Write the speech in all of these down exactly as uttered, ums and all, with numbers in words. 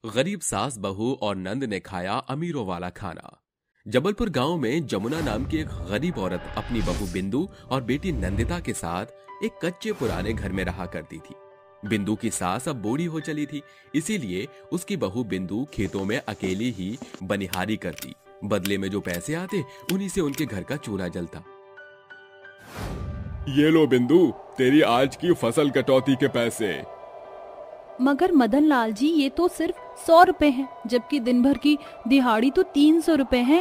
गरीब सास बहू और नंद ने खाया अमीरों वाला खाना। जबलपुर गांव में जमुना नाम की एक गरीब औरत अपनी बहू बिंदु और बेटी नंदिता के साथ एक कच्चे पुराने घर में रहा करती थी। बिंदु की सास अब बूढ़ी हो चली थी, इसीलिए उसकी बहू बिंदु खेतों में अकेली ही बनिहारी करती। बदले में जो पैसे आते उन्हीं से उनके घर का चूल्हा जलता। ये लो बिंदु, तेरी आज की फसल कटौती के पैसे। मगर मदन लाल जी, ये तो सिर्फ सौ रुपए हैं, जबकि दिन भर की दिहाड़ी तो तीन सौ रुपए है।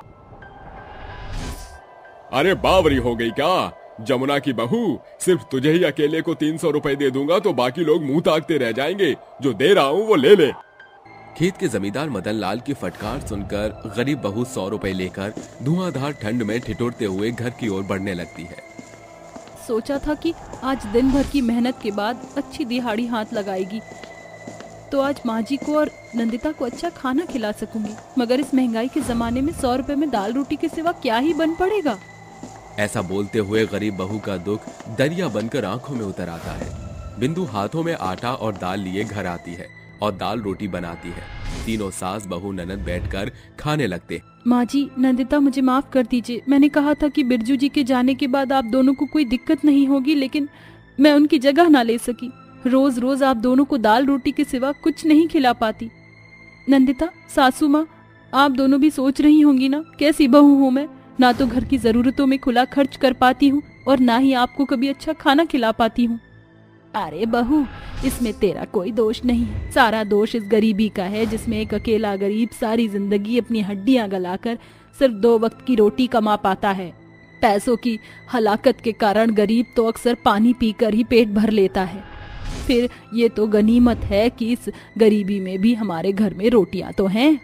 अरे बावरी हो गई क्या जमुना की बहू? सिर्फ तुझे ही अकेले को तीन सौ रुपए दे दूंगा तो बाकी लोग मुंह ताकते रह जाएंगे। जो दे रहा हूँ वो ले ले। खेत के जमींदार मदन लाल की फटकार सुनकर गरीब बहू सौ रुपए लेकर धुआंधार ठंड में ठिठुरते हुए घर की ओर बढ़ने लगती है। सोचा था कि आज दिन भर की मेहनत के बाद अच्छी दिहाड़ी हाथ लगाएगी तो आज माँ जी को और नंदिता को अच्छा खाना खिला सकूंगी, मगर इस महंगाई के जमाने में सौ रुपए में दाल रोटी के सिवा क्या ही बन पड़ेगा। ऐसा बोलते हुए गरीब बहू का दुख दरिया बनकर आंखों में उतर आता है। बिंदु हाथों में आटा और दाल लिए घर आती है और दाल रोटी बनाती है। तीनों सास बहू ननद बैठकर खाने लगते। माँ जी, नंदिता मुझे माफ कर दीजिए। मैंने कहा था कि बिरजू जी के जाने के बाद आप दोनों को कोई दिक्कत नहीं होगी, लेकिन मैं उनकी जगह ना ले सकी। रोज रोज आप दोनों को दाल रोटी के सिवा कुछ नहीं खिला पाती। नंदिता, सासू माँ, आप दोनों भी सोच रही होंगी ना कैसी बहू हूँ मैं। ना तो घर की जरूरतों में खुला खर्च कर पाती हूँ और ना ही आपको कभी अच्छा खाना खिला पाती हूँ। अरे बहू, इसमें तेरा कोई दोष नहीं है। सारा दोष इस गरीबी का है जिसमें एक अकेला गरीब सारी जिंदगी अपनी हड्डियां गलाकर सिर्फ दो वक्त की रोटी कमा पाता है। पैसों की हलाकत के कारण गरीब तो अक्सर पानी पीकर ही पेट भर लेता है। फिर ये तो गनीमत है कि इस गरीबी में भी हमारे घर में रोटियां तो हैं।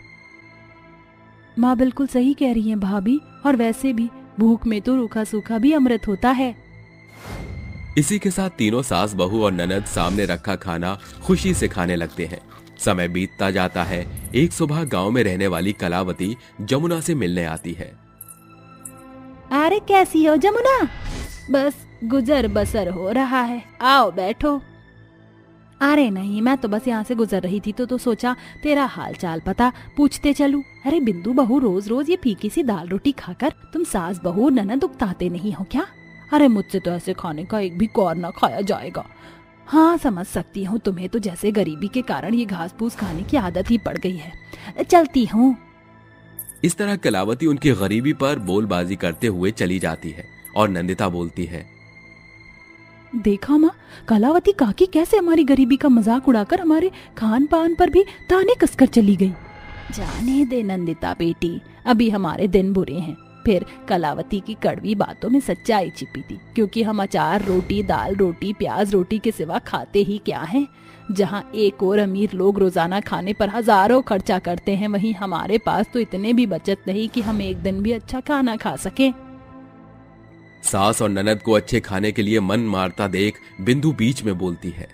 माँ बिल्कुल सही कह रही हैं भाभी, और वैसे भी भूख में तो रूखा सूखा भी अमृत होता है। इसी के साथ तीनों सास बहू और ननद सामने रखा खाना खुशी से खाने लगते हैं। समय बीतता जाता है। एक सुबह गांव में रहने वाली कलावती जमुना से मिलने आती है। अरे कैसी हो जमुना? बस गुजर बसर हो रहा है, आओ बैठो। अरे नहीं, मैं तो बस यहाँ से गुजर रही थी तो तो सोचा तेरा हाल चाल पता पूछते चलूं। अरे बिंदु बहू, रोज रोज ये फीकी सी दाल रोटी खाकर तुम सास बहू ननद उकताते नहीं हो क्या? अरे मुझसे तो ऐसे खाने का एक भी कौर ना खाया जाएगा। हाँ समझ सकती हूँ, तुम्हें तो जैसे गरीबी के कारण ये घास फूस खाने की आदत ही पड़ गई है। चलती हूँ। इस तरह कलावती उनकी गरीबी पर बोलबाजी करते हुए चली जाती है और नंदिता बोलती है, देखा माँ, कलावती काकी कैसे हमारी गरीबी का मजाक उड़ाकर हमारे खान पान पर भी ताने कसकर चली गई। जाने दे नंदिता बेटी, अभी हमारे दिन बुरे हैं। फिर कलावती की कड़वी बातों में सच्चाई छिपी थी, क्योंकि हम अचार रोटी, दाल रोटी, प्याज रोटी के सिवा खाते ही क्या हैं। जहाँ एक और अमीर लोग रोजाना खाने पर हजारों खर्चा करते हैं, वहीं हमारे पास तो इतने भी बचत नहीं कि हम एक दिन भी अच्छा खाना खा सके। सास और ननद को अच्छे खाने के लिए मन मारता देख बिंदु बीच में बोलती है,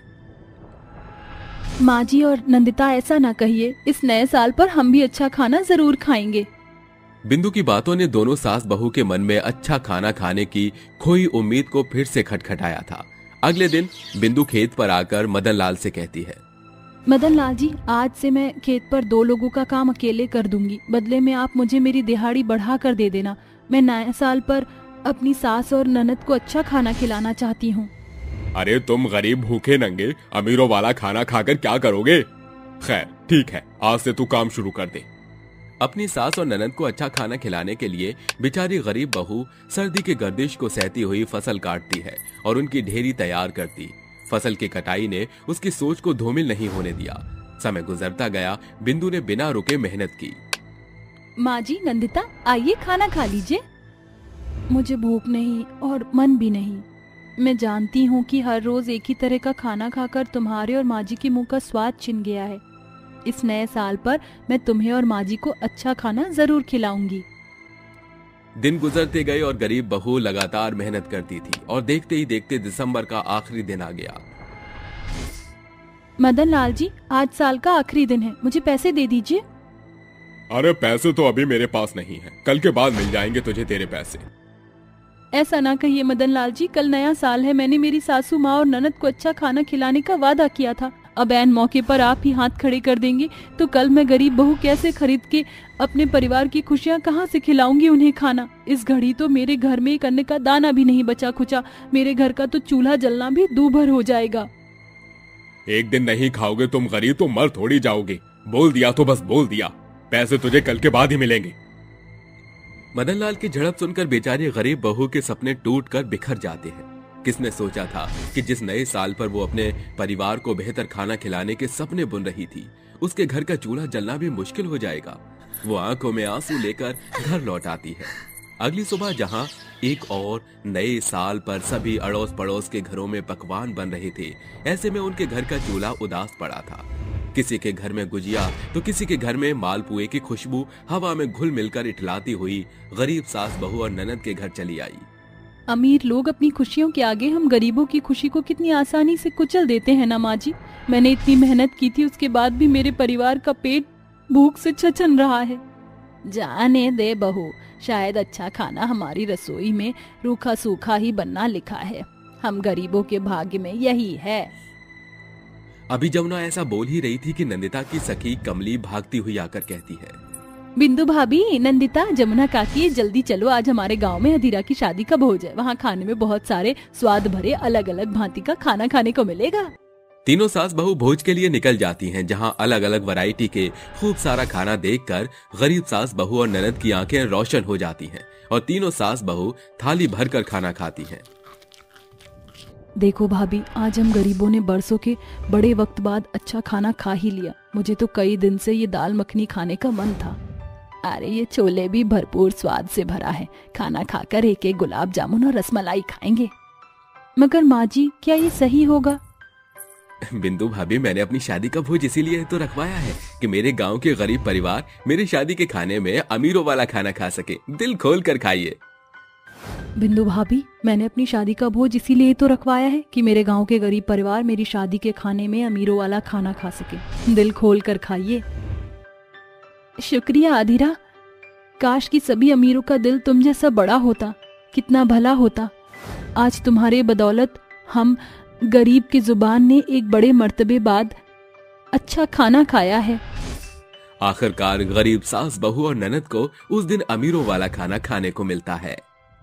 माँ जी और नंदिता, ऐसा ना कहिए। इस नए साल पर हम भी अच्छा खाना जरूर खाएंगे। बिंदु की बातों ने दोनों सास बहू के मन में अच्छा खाना खाने की खोई उम्मीद को फिर से खटखटाया था। अगले दिन बिंदु खेत पर आकर मदन लाल से कहती है, मदन लाल जी, आज से मैं खेत पर दो लोगों का काम अकेले कर दूंगी। बदले में आप मुझे मेरी दिहाड़ी बढ़ा कर दे देना। मैं नए साल पर अपनी सास और ननद को अच्छा खाना खिलाना चाहती हूँ। अरे तुम गरीब भूखे नंगे अमीरों वाला खाना खाकर क्या करोगे? खैर ठीक है, आज से तू काम शुरू कर दे। अपनी सास और ननद को अच्छा खाना खिलाने के लिए बेचारी गरीब बहू सर्दी के गर्दिश को सहती हुई फसल काटती है और उनकी ढेरी तैयार करती। फसल की कटाई ने उसकी सोच को धूमिल नहीं होने दिया। समय गुजरता गया। बिंदु ने बिना रुके मेहनत की। माँ जी, नंदिता, आइए खाना खा लीजिए। मुझे भूख नहीं और मन भी नहीं। मैं जानती हूँ कि हर रोज एक ही तरह का खाना खाकर तुम्हारे और माँ जी के मुंह का स्वाद छिन गया है। इस नए साल पर मैं तुम्हें और माँ जी को अच्छा खाना जरूर खिलाऊंगी। दिन गुजरते गए और गरीब बहू लगातार मेहनत करती थी और देखते ही देखते दिसंबर का आखिरी दिन आ गया। मदन लाल जी, आज साल का आखिरी दिन है, मुझे पैसे दे दीजिए। अरे पैसे तो अभी मेरे पास नहीं है, कल के बाद मिल जाएंगे तुझे तेरे पैसे। ऐसा ना कहिए मदन लाल जी, कल नया साल है। मैंने मेरी सासू माँ और ननद को अच्छा खाना खिलाने का वादा किया था। अब ऐन मौके पर आप ही हाथ खड़े कर देंगे तो कल मैं गरीब बहू कैसे खरीद के अपने परिवार की खुशियाँ कहाँ से खिलाऊंगी उन्हें खाना। इस घड़ी तो मेरे घर में एक अन्न का दाना भी नहीं बचा खुचा, मेरे घर का तो चूल्हा जलना भी दूभर हो जाएगा। एक दिन नहीं खाओगे तुम गरीब तो मर थोड़ी जाओगे। बोल दिया तो बस बोल दिया, पैसे तुझे कल के बाद ही मिलेंगे। मदनलाल की झड़प सुनकर बेचारी गरीब बहू के सपने टूट कर बिखर जाते हैं। किसने सोचा था कि जिस नए साल पर वो अपने परिवार को बेहतर खाना खिलाने के सपने बुन रही थी, उसके घर का चूल्हा जलना भी मुश्किल हो जाएगा। वो आंखों में आंसू लेकर घर लौट आती है। अगली सुबह जहां एक और नए साल पर सभी अड़ोस पड़ोस के घरों में पकवान बन रहे थे, ऐसे में उनके घर का चूल्हा उदास पड़ा था। किसी के घर में गुजिया तो किसी के घर में मालपुए की खुशबू हवा में घुल मिलकर इठलाती हुई गरीब सास बहू और ननद के घर चली आई। अमीर लोग अपनी खुशियों के आगे हम गरीबों की खुशी को कितनी आसानी से कुचल देते हैं ना माँ जी। मैंने इतनी मेहनत की थी, उसके बाद भी मेरे परिवार का पेट भूख से छछन रहा है। जाने दे बहू, शायद अच्छा खाना हमारी रसोई में रूखा सूखा ही बनना लिखा है। हम गरीबों के भाग्य में यही है। अभी जमुना ऐसा बोल ही रही थी कि नंदिता की सखी कमली भागती हुई आकर कहती है, बिंदु भाभी, नंदिता, जमुना काकी, जल्दी चलो, आज हमारे गांव में अधीरा की शादी का भोज है। वहाँ खाने में बहुत सारे स्वाद भरे अलग अलग भांति का खाना खाने को मिलेगा। तीनों सास बहू भोज के लिए निकल जाती हैं, जहां अलग अलग वैरायटी के खूब सारा खाना देखकर गरीब सास बहू और ननद की आंखें रोशन हो जाती हैं और तीनों सास बहू थाली भरकर खाना खाती हैं। देखो भाभी, आज हम गरीबों ने बरसों के बड़े वक्त बाद अच्छा खाना खा ही लिया। मुझे तो कई दिन से ये दाल मखनी खाने का मन था। अरे ये छोले भी भरपूर स्वाद से भरा है। खाना खाकर एक एक गुलाब जामुन और रसमलाई खाएंगे। मगर माँ जी, क्या ये सही होगा? बिंदु भाभी, मैंने अपनी शादी का भोज इसीलिए तो रखवाया है कि मेरे गांव के गरीब परिवार मेरी शादी के खाने में अमीरों वाला खाना खा सके। दिल खोल कर खाइए। बिंदु भाभी, मैंने अपनी शादी का भोज इसीलिए तो रखवाया है कि मेरे गांव के गरीब परिवार मेरी शादी के खाने में अमीरों वाला खाना खा सके। दिल खोल कर खाइए। शुक्रिया अधीरा। काश कि सभी अमीरों का दिल तुम जैसा बड़ा होता, कितना भला होता। आज तुम्हारे बदौलत हम गरीब की जुबान ने एक बड़े मर्तबे बाद अच्छा खाना खाया है। आखिरकार गरीब सास बहू और ननद को उस दिन अमीरों वाला खाना खाने को मिलता है।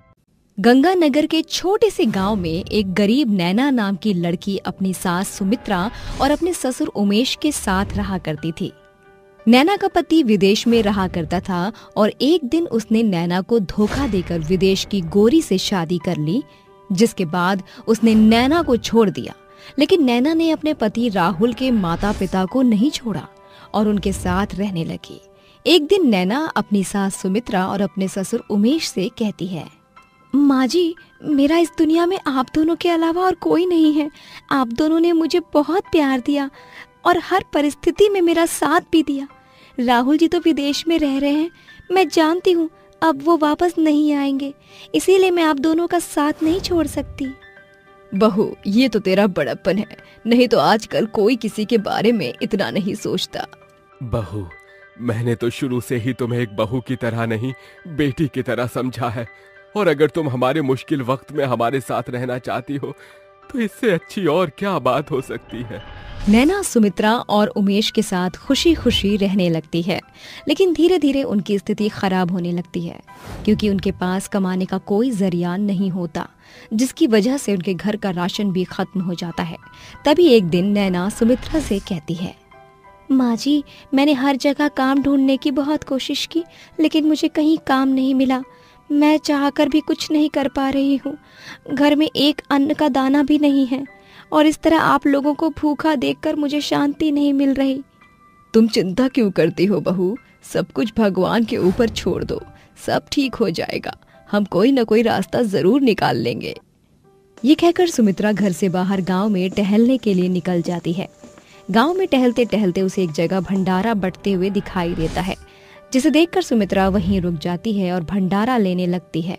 गंगानगर के छोटे से गांव में एक गरीब नैना नाम की लड़की अपनी सास सुमित्रा और अपने ससुर उमेश के साथ रहा करती थी। नैना का पति विदेश में रहा करता था और एक दिन उसने नैना को धोखा देकर विदेश की गोरी से शादी कर ली, जिसके बाद उसने नैना को छोड़ दिया। लेकिन नैना ने अपने पति राहुल के माता पिता को नहीं छोड़ा और उनके साथ रहने लगी। एक दिन नैना अपनी सास सुमित्रा और अपने ससुर उमेश से कहती है, माँ जी, मेरा इस दुनिया में आप दोनों के अलावा और कोई नहीं है। आप दोनों ने मुझे बहुत प्यार दिया और हर परिस्थिति में मेरा साथ भी दिया। राहुल जी तो विदेश में रह रहे हैं, मैं जानती हूँ अब वो वापस नहीं आएंगे, इसीलिए मैं आप दोनों का साथ नहीं छोड़ सकती। बहू, ये तो तेरा बड़प्पन है, नहीं तो आजकल कोई किसी के बारे में इतना नहीं सोचता। बहू, मैंने तो शुरू से ही तुम्हें एक बहू की तरह नहीं, बेटी की तरह समझा है। और अगर तुम हमारे मुश्किल वक्त में हमारे साथ रहना चाहती हो तो इससे अच्छी और क्या बात हो सकती है। नैना सुमित्रा और उमेश के साथ खुशी खुशी रहने लगती है, लेकिन धीरे धीरे उनकी स्थिति खराब होने लगती है क्योंकि उनके पास कमाने का कोई जरिया नहीं होता, जिसकी वजह से उनके घर का राशन भी खत्म हो जाता है। तभी एक दिन नैना सुमित्रा से कहती है, माँ जी, मैंने हर जगह काम ढूंढने की बहुत कोशिश की, लेकिन मुझे कहीं काम नहीं मिला। मैं चाहकर भी कुछ नहीं कर पा रही हूँ। घर में एक अन्न का दाना भी नहीं है और इस तरह आप लोगों को भूखा देखकर मुझे शांति नहीं मिल रही। तुम चिंता क्यों करती हो बहू, सब कुछ भगवान के ऊपर छोड़ दो, सब ठीक हो जाएगा। हम कोई न कोई रास्ता जरूर निकाल लेंगे। ये कहकर सुमित्रा घर से बाहर गांव में टहलने के लिए निकल जाती है। गांव में टहलते टहलते उसे एक जगह भंडारा बंटते हुए दिखाई देता है, जिसे देखकर सुमित्रा वहीं रुक जाती है और भंडारा लेने लगती है।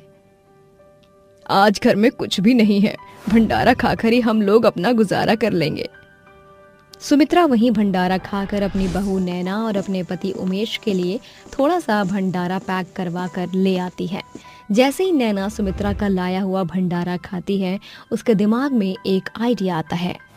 आज घर में कुछ भी नहीं है, भंडारा खाकर ही हम लोग अपना गुजारा कर लेंगे। सुमित्रा वहीं भंडारा खाकर अपनी बहू नैना और अपने पति उमेश के लिए थोड़ा सा भंडारा पैक करवा कर ले आती है। जैसे ही नैना सुमित्रा का लाया हुआ भंडारा खाती है, उसके दिमाग में एक आइडिया आता है।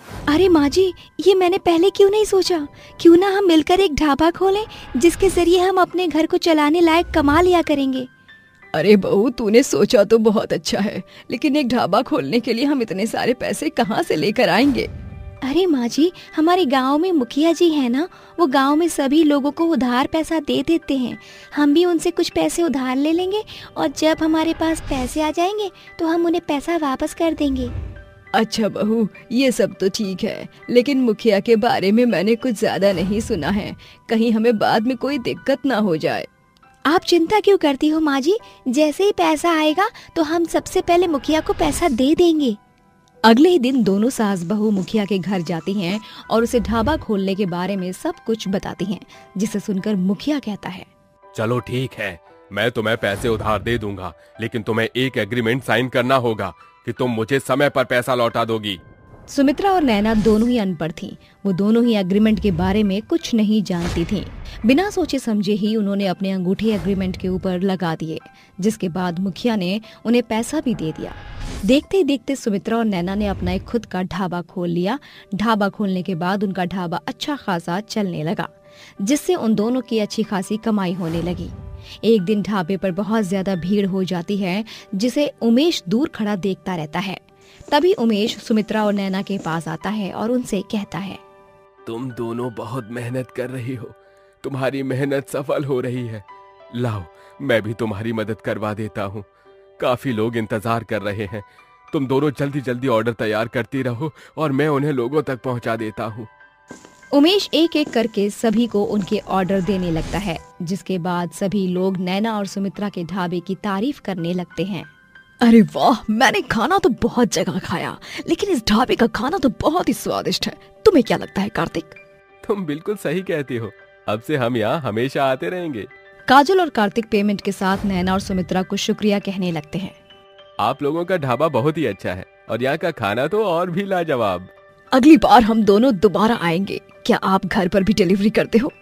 अरे माँ जी, ये मैंने पहले क्यों नहीं सोचा। क्यों ना हम मिलकर एक ढाबा खोलें जिसके जरिए हम अपने घर को चलाने लायक कमा लिया करेंगे। अरे बहू, तूने सोचा तो बहुत अच्छा है, लेकिन एक ढाबा खोलने के लिए हम इतने सारे पैसे कहाँ से लेकर आएंगे। अरे माँ जी, हमारे गांव में मुखिया जी है ना, वो गांव में सभी लोगों को उधार पैसा दे देते हैं। हम भी उनसे कुछ पैसे उधार ले लेंगे और जब हमारे पास पैसे आ जाएंगे तो हम उन्हें पैसा वापस कर देंगे। अच्छा बहू, ये सब तो ठीक है, लेकिन मुखिया के बारे में मैंने कुछ ज्यादा नहीं सुना है, कहीं हमें बाद में कोई दिक्कत ना हो जाए। आप चिंता क्यों करती हो माँ जी, जैसे ही पैसा आएगा तो हम सबसे पहले मुखिया को पैसा दे देंगे। अगले ही दिन दोनों सास बहू मुखिया के घर जाती हैं और उसे ढाबा खोलने के बारे में सब कुछ बताती हैं, जिसे सुनकर मुखिया कहता है, चलो ठीक है, मैं तुम्हें पैसे उधार दे दूंगा, लेकिन तुम्हें एक एग्रीमेंट साइन करना होगा कि तुम मुझे समय पर पैसा लौटा दोगी। सुमित्रा और नैना दोनों ही अनपढ़ थीं। वो दोनों ही एग्रीमेंट के बारे में कुछ नहीं जानती थीं। बिना सोचे समझे ही उन्होंने अपने अंगूठे एग्रीमेंट के ऊपर लगा दिए, जिसके बाद मुखिया ने उन्हें पैसा भी दे दिया। देखते ही देखते सुमित्रा और नैना ने अपना एक खुद का ढाबा खोल लिया। ढाबा खोलने के बाद उनका ढाबा अच्छा खासा चलने लगा, जिससे उन दोनों की अच्छी खासी कमाई होने लगी। एक दिन ढाबे पर बहुत ज्यादा भीड़ हो जाती है, जिसे उमेश दूर खड़ा देखता रहता है। तभी उमेश सुमित्रा और नैना के पास आता है और उनसे कहता है, तुम दोनों बहुत मेहनत कर रही हो, तुम्हारी मेहनत सफल हो रही है। लाओ, मैं भी तुम्हारी मदद करवा देता हूँ। काफी लोग इंतजार कर रहे हैं, तुम दोनों जल्दी जल्दी ऑर्डर तैयार करती रहो और मैं उन्हें लोगों तक पहुँचा देता हूँ। उमेश एक एक करके सभी को उनके ऑर्डर देने लगता है, जिसके बाद सभी लोग नैना और सुमित्रा के ढाबे की तारीफ करने लगते हैं। अरे वाह, मैंने खाना तो बहुत जगह खाया, लेकिन इस ढाबे का खाना तो बहुत ही स्वादिष्ट है। तुम्हें क्या लगता है कार्तिक? तुम बिल्कुल सही कहती हो, अब से हम यहाँ हमेशा आते रहेंगे। काजल और कार्तिक पेमेंट के साथ नैना और सुमित्रा को शुक्रिया कहने लगते हैं। आप लोगों का ढाबा बहुत ही अच्छा है और यहाँ का खाना तो और भी लाजवाब। अगली बार हम दोनों दोबारा आएंगे। क्या आप घर पर भी डिलीवरी करते हो?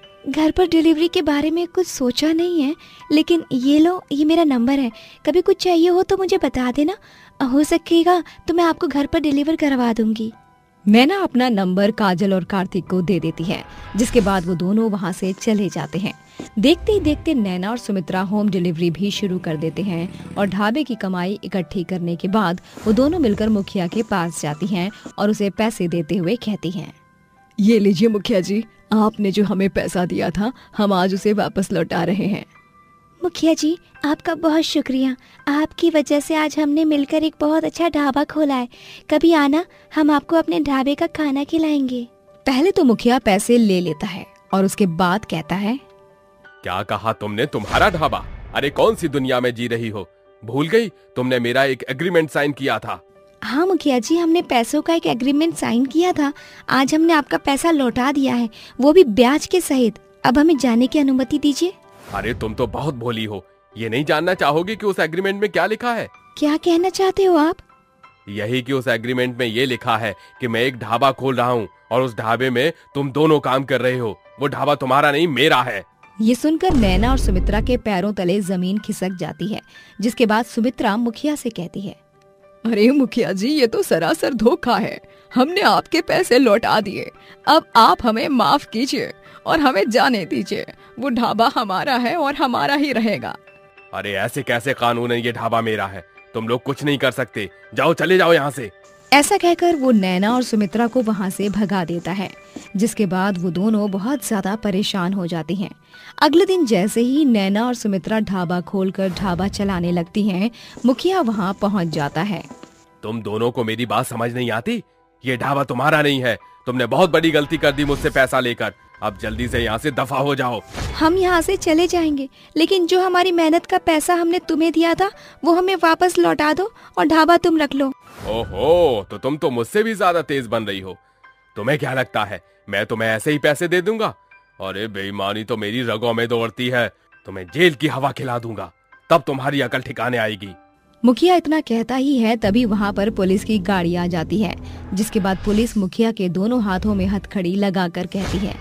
घर पर डिलीवरी के बारे में कुछ सोचा नहीं है, लेकिन ये लो, ये मेरा नंबर है, कभी कुछ चाहिए हो तो मुझे बता देना, हो सकेगा तो मैं आपको घर पर डिलीवर करवा दूंगी। नैना अपना नंबर काजल और कार्तिक को दे देती है, जिसके बाद वो दोनों वहाँ से चले जाते हैं। देखते ही देखते नैना और सुमित्रा होम डिलीवरी भी शुरू कर देते हैं और ढाबे की कमाई इकट्ठी करने के बाद वो दोनों मिलकर मुखिया के पास जाती हैं और उसे पैसे देते हुए कहती हैं, ये लीजिए मुखिया जी, आपने जो हमें पैसा दिया था, हम आज उसे वापस लौटा रहे हैं। मुखिया जी, आपका बहुत शुक्रिया, आपकी वजह से आज हमने मिलकर एक बहुत अच्छा ढाबा खोला है। कभी आना, हम आपको अपने ढाबे का खाना खिलाएंगे। पहले तो मुखिया पैसे ले लेता है और उसके बाद कहता है, क्या कहा तुमने? तुम्हारा ढाबा? अरे कौन सी दुनिया में जी रही हो? भूल गई तुमने मेरा एक एग्रीमेंट साइन किया था। हाँ मुखिया जी, हमने पैसों का एक एग्रीमेंट साइन किया था। आज हमने आपका पैसा लौटा दिया है, वो भी ब्याज के सहित। अब हमें जाने की अनुमति दीजिए। अरे तुम तो बहुत भोली हो, ये नहीं जानना चाहोगी कि उस एग्रीमेंट में क्या लिखा है? क्या कहना चाहते हो आप? यही कि उस एग्रीमेंट में ये लिखा है कि मैं एक ढाबा खोल रहा हूँ और उस ढाबे में तुम दोनों काम कर रहे हो। वो ढाबा तुम्हारा नहीं, मेरा है। ये सुनकर नैना और सुमित्रा के पैरों तले जमीन खिसक जाती है, जिसके बाद सुमित्रा मुखिया से कहती है, अरे मुखिया जी, ये तो सरासर धोखा है। हमने आपके पैसे लौटा दिए, अब आप हमें माफ कीजिए और हमें जाने दीजिए। वो ढाबा हमारा है और हमारा ही रहेगा। अरे ऐसे कैसे कानून है? ये ढाबा मेरा है, तुम लोग कुछ नहीं कर सकते। जाओ, चले जाओ यहाँ से। ऐसा कहकर वो नैना और सुमित्रा को वहाँ से भगा देता है, जिसके बाद वो दोनों बहुत ज्यादा परेशान हो जाती हैं। अगले दिन जैसे ही नैना और सुमित्रा ढाबा खोलकर ढाबा चलाने लगती हैं, मुखिया वहाँ पहुँच जाता है। तुम दोनों को मेरी बात समझ नहीं आती? ये ढाबा तुम्हारा नहीं है, तुमने बहुत बड़ी गलती कर दी मुझसे पैसा लेकर। अब जल्दी से यहाँ से दफा हो जाओ। हम यहाँ से चले जाएंगे, लेकिन जो हमारी मेहनत का पैसा हमने तुम्हें दिया था वो हमें वापस लौटा दो और ढाबा तुम रख लो। ओहो, तो तुम तो मुझसे भी ज्यादा तेज बन रही हो। तुम्हें क्या लगता है मैं तुम्हें ऐसे ही पैसे दे दूंगा? अरे बेईमानी तो मेरी रगों में दौड़ती है। तुम्हें जेल की हवा खिला दूंगा, तब तुम्हारी अकल ठिकाने आएगी। मुखिया इतना कहता ही है, तभी वहाँ पर पुलिस की गाड़ी आ जाती है, जिसके बाद पुलिस मुखिया के दोनों हाथों में हथकड़ी लगाकर कहती है,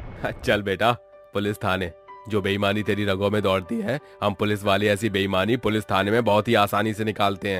चल बेटा पुलिस थाने। जो बेईमानी तेरी रगों में दौड़ती है, हम पुलिस वाले ऐसी बेईमानी पुलिस थाने में बहुत ही आसानी से निकालते हैं।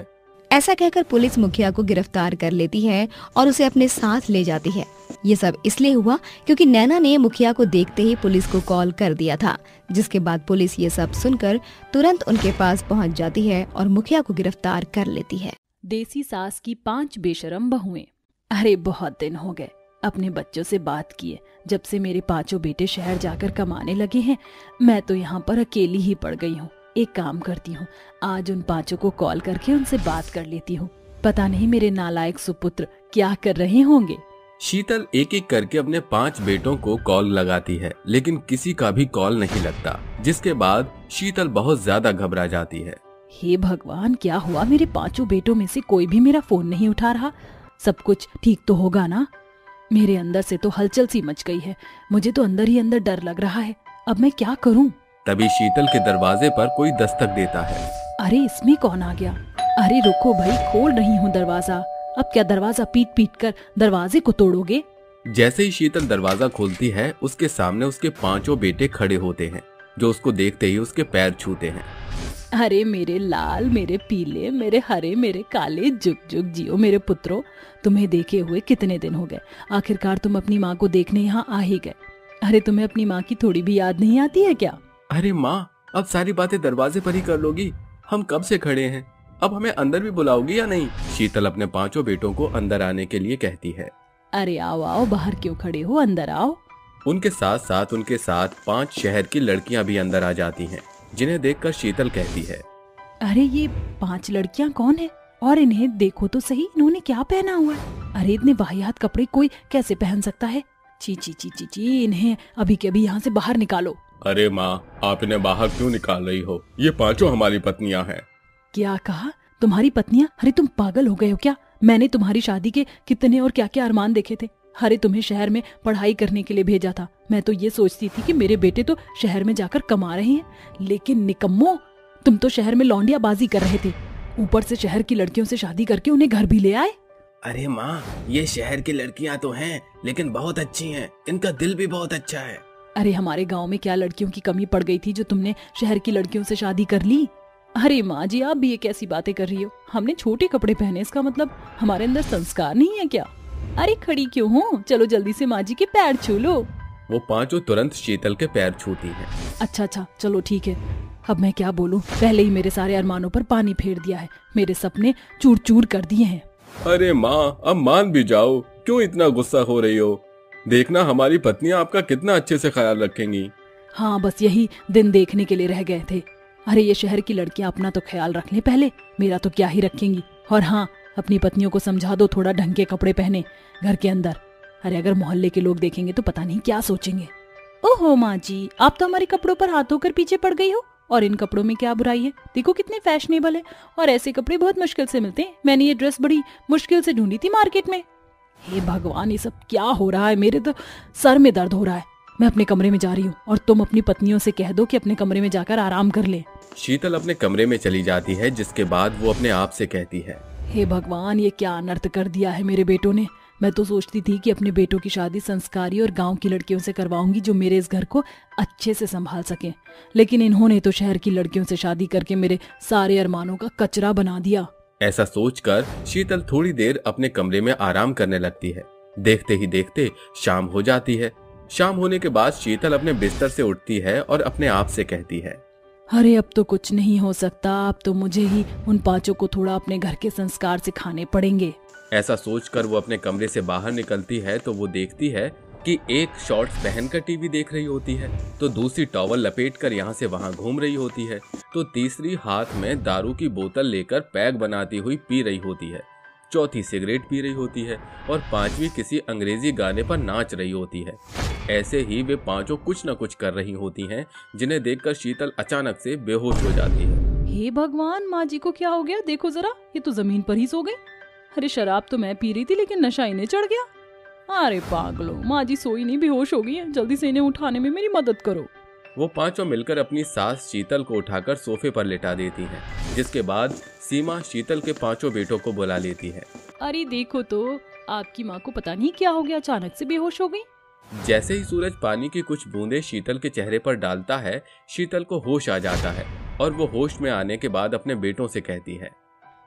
ऐसा कहकर पुलिस मुखिया को गिरफ्तार कर लेती है और उसे अपने साथ ले जाती है। ये सब इसलिए हुआ क्योंकि नैना ने मुखिया को देखते ही पुलिस को कॉल कर दिया था, जिसके बाद पुलिस ये सब सुनकर तुरंत उनके पास पहुंच जाती है और मुखिया को गिरफ्तार कर लेती है। देसी सास की पांच बेशरम बहुएं। अरे बहुत दिन हो गए अपने बच्चों से बात किए। जब से मेरे पांचों बेटे शहर जाकर कमाने लगे हैं, मैं तो यहाँ पर अकेली ही पड़ गई हूँ। एक काम करती हूँ, आज उन पांचों को कॉल करके उनसे बात कर लेती हूँ। पता नहीं मेरे नालायक सुपुत्र क्या कर रहे होंगे। शीतल एक एक करके अपने पांच बेटों को कॉल लगाती है, लेकिन किसी का भी कॉल नहीं लगता, जिसके बाद शीतल बहुत ज्यादा घबरा जाती है। हे भगवान, क्या हुआ? मेरे पांचों बेटों में से कोई भी मेरा फोन नहीं उठा रहा। सब कुछ ठीक तो होगा ना? मेरे अंदर से तो हलचल सी मच गई है। मुझे तो अंदर ही अंदर डर लग रहा है। अब मैं क्या करूं? तभी शीतल के दरवाजे पर कोई दस्तक देता है। अरे इसमें कौन आ गया? अरे रुको भाई, खोल रही हूँ दरवाजा। अब क्या दरवाजा पीट पीट कर दरवाजे को तोड़ोगे? जैसे ही शीतल दरवाजा खोलती है, उसके सामने उसके पांचों बेटे खड़े होते हैं, जो उसको देखते ही उसके पैर छूते हैं। अरे मेरे लाल, मेरे पीले, मेरे हरे, मेरे काले, जुग जुग जियो मेरे पुत्रों। तुम्हें देखे हुए कितने दिन हो गए। आखिरकार तुम अपनी माँ को देखने यहाँ आ ही गए। अरे तुम्हें अपनी माँ की थोड़ी भी याद नहीं आती है क्या? अरे माँ, अब सारी बातें दरवाजे पर ही कर लोगी? हम कब से खड़े हैं, अब हमें अंदर भी बुलाओगी या नहीं? शीतल अपने पांचों बेटों को अंदर आने के लिए कहती है। अरे आओ आओ, बाहर क्यों खड़े हो, अंदर आओ। उनके साथ साथ उनके साथ पांच शहर की लड़कियां भी अंदर आ जाती हैं, जिन्हें देखकर शीतल कहती है, अरे ये पांच लड़कियां कौन है? और इन्हें देखो तो सही, इन्होंने क्या पहना हुआ है? अरे इतने वाहियात कपड़े कोई कैसे पहन सकता है? ची ची ची ची ची, इन्हें अभी के अभी यहाँ से बाहर निकालो। अरे माँ, आप इन्हें बाहर क्यों निकाल रही हो? ये पांचों हमारी पत्नियां हैं। क्या कहा? तुम्हारी पत्नियां? अरे तुम पागल हो गए हो क्या? मैंने तुम्हारी शादी के कितने और क्या क्या अरमान देखे थे। अरे तुम्हें शहर में पढ़ाई करने के लिए भेजा था। मैं तो ये सोचती थी कि मेरे बेटे तो शहर में जाकर कमा रहे हैं, लेकिन निकम्मो, तुम तो शहर में लौंडियाबाजी कर रहे थे। ऊपर से शहर की लड़कियों से शादी करके उन्हें घर भी ले आए। अरे माँ, ये शहर की लड़कियाँ तो हैं, लेकिन बहुत अच्छी हैं। इनका दिल भी बहुत अच्छा है। अरे हमारे गांव में क्या लड़कियों की कमी पड़ गई थी जो तुमने शहर की लड़कियों से शादी कर ली? अरे माँ जी, आप भी ये कैसी बातें कर रही हो? हमने छोटे कपड़े पहने, इसका मतलब हमारे अंदर संस्कार नहीं है क्या? अरे खड़ी क्यों हो? चलो जल्दी से माँ जी के पैर छू लो। वो पांचों तुरंत शीतल के पैर छूती हैं। अच्छा अच्छा, चलो ठीक है। अब मैं क्या बोलूं? पहले ही मेरे सारे अरमानों पर पानी फेर दिया है, मेरे सपने चूर चूर कर दिए हैं। अरे माँ, अब मान भी जाओ, क्यों इतना गुस्सा हो रही हो? देखना हमारी पत्नियां आपका कितना अच्छे से ख्याल रखेंगी। हाँ, बस यही दिन देखने के लिए रह गए थे। अरे ये शहर की लड़कियां अपना तो ख्याल रख ले पहले, मेरा तो क्या ही रखेंगी। और हाँ, अपनी पत्नियों को समझा दो थोड़ा ढंग के कपड़े पहने घर के अंदर। अरे अगर मोहल्ले के लोग देखेंगे तो पता नहीं क्या सोचेंगे। ओहो माँ जी, आप तो हमारे कपड़ों पर हाथ धोकर पीछे पड़ गई हो। और इन कपड़ों में क्या बुराई है? देखो कितने फैशनेबल है, और ऐसे कपड़े बहुत मुश्किल से मिलते हैं। मैंने ये ड्रेस बड़ी मुश्किल से ढूंढी थी मार्केट में। हे भगवान, ये सब क्या हो रहा है? मेरे तो सर में दर्द हो रहा है। मैं अपने कमरे में जा रही हूँ और तुम अपनी पत्नियों से कह दो कि अपने कमरे में जाकर आराम कर ले। शीतल अपने कमरे में चली जाती है, जिसके बाद वो अपने आप से कहती है, हे भगवान, ये क्या अनर्थ कर दिया है मेरे बेटों ने। मैं तो सोचती थी कि अपने बेटों की शादी संस्कारी और गांव की लड़कियों से करवाऊंगी जो मेरे इस घर को अच्छे से संभाल सके, लेकिन इन्होंने तो शहर की लड़कियों से शादी करके मेरे सारे अरमानों का कचरा बना दिया। ऐसा सोचकर शीतल थोड़ी देर अपने कमरे में आराम करने लगती है। देखते ही देखते शाम हो जाती है। शाम होने के बाद शीतल अपने बिस्तर से उठती है और अपने आप से कहती है, अरे अब तो कुछ नहीं हो सकता, अब तो मुझे ही उन पांचों को थोड़ा अपने घर के संस्कार सिखाने पड़ेंगे। ऐसा सोचकर वो अपने कमरे से बाहर निकलती है तो वो देखती है कि एक शॉर्ट्स पहनकर टीवी देख रही होती है, तो दूसरी टॉवल लपेटकर यहाँ से वहाँ घूम रही होती है, तो तीसरी हाथ में दारू की बोतल लेकर पैक बनाती हुई पी रही होती है, चौथी सिगरेट पी रही होती है और पांचवी किसी अंग्रेजी गाने पर नाच रही होती है। ऐसे ही वे पांचों कुछ न कुछ कर रही होती हैं, जिन्हें देखकर शीतल अचानक से बेहोश हो जाती है। हे भगवान, माँ जी को क्या हो गया? देखो जरा, ये तो जमीन पर ही सो गई। अरे शराब तो मैं पी रही थी, लेकिन नशा इन्हें चढ़ गया। अरे पागलो, माँ जी सोई नहीं, बेहोश हो गई है। जल्दी से इन्हें उठाने में मेरी मदद करो। वो पांचों मिलकर अपनी सास शीतल को उठाकर सोफे पर लेटा देती हैं, जिसके बाद सीमा शीतल के पांचों बेटों को बुला लेती है। अरे देखो तो, आपकी माँ को पता नहीं क्या हो गया, अचानक से बेहोश हो गई। जैसे ही सूरज पानी की कुछ बूंदें शीतल के चेहरे पर डालता है, शीतल को होश आ जाता है और वो होश में आने के बाद अपने बेटों से कहती है,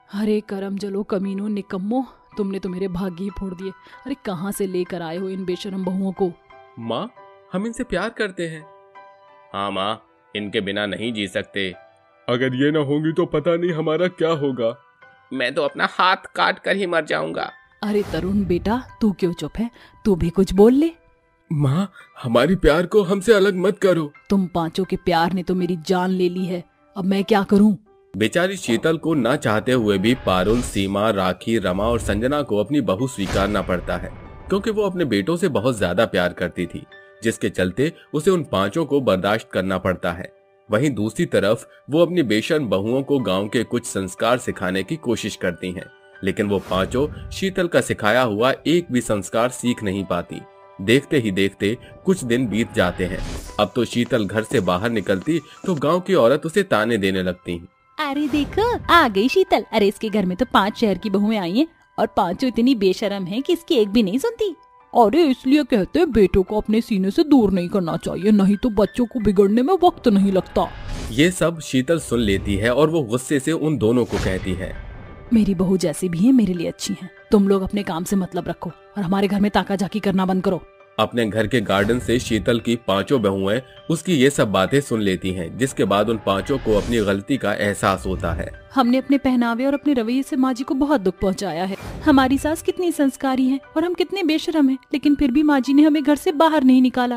अरे करम जलो कमीनो निकम्मो, तुमने तो मेरे भाग्य ही फोड़ दिए। अरे कहाँ से लेकर आए हो इन बेशरम बहुओं को? माँ, हम इनसे प्यार करते हैं। हाँ माँ, इनके बिना नहीं जी सकते। अगर ये ना होंगी तो पता नहीं हमारा क्या होगा। मैं तो अपना हाथ काट कर ही मर जाऊंगा। अरे तरुण बेटा, तू क्यों चुप है? तू भी कुछ बोल ले। माँ, हमारी प्यार को हमसे अलग मत करो। तुम पांचों के प्यार ने तो मेरी जान ले ली है, अब मैं क्या करूं? बेचारी शीतल को ना चाहते हुए भी पारुल, सीमा, राखी, रमा और संजना को अपनी बहू स्वीकारना पड़ता है, क्योंकि वो अपने बेटों से बहुत ज्यादा प्यार करती थी, जिसके चलते उसे उन पांचों को बर्दाश्त करना पड़ता है। वहीं दूसरी तरफ वो अपनी बेशर्म बहुओं को गांव के कुछ संस्कार सिखाने की कोशिश करती हैं, लेकिन वो पांचों शीतल का सिखाया हुआ एक भी संस्कार सीख नहीं पाती। देखते ही देखते कुछ दिन बीत जाते हैं। अब तो शीतल घर से बाहर निकलती तो गांव की औरत उसे ताने देने लगती। अरे देखो, आ गई शीतल। अरे इसके घर में तो पांच शहर की बहुएं आई हैं और पांचों इतनी बेशरम हैं कि इसकी एक भी नहीं सुनती। अरे इसलिए कहते हैं बेटों को अपने सीने से दूर नहीं करना चाहिए, नहीं तो बच्चों को बिगड़ने में वक्त नहीं लगता। ये सब शीतल सुन लेती है और वो गुस्से से उन दोनों को कहती है, मेरी बहू जैसी भी है मेरे लिए अच्छी है। तुम लोग अपने काम से मतलब रखो और हमारे घर में ताका झाकी करना बंद करो। अपने घर के गार्डन से शीतल की पांचों बहुएं उसकी ये सब बातें सुन लेती हैं, जिसके बाद उन पांचों को अपनी गलती का एहसास होता है। हमने अपने पहनावे और अपने रवैये से माँ जी को बहुत दुख पहुँचाया है। हमारी सास कितनी संस्कारी है और हम कितने बेशरम हैं, लेकिन फिर भी माँ जी ने हमें घर से बाहर नहीं निकाला।